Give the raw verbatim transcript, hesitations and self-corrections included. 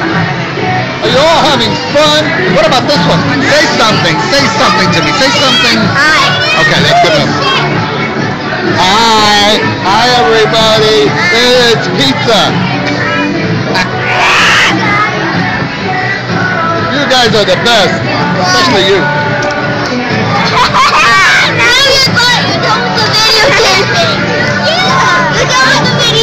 Are you all having fun? What about this one? Say something. Say something to me. Say something. Hi. Okay, that's good enough. Hi. Hi, everybody. It's pizza. You guys are the best. Especially you. Now you're done with the video game. Yeah. You're done with the video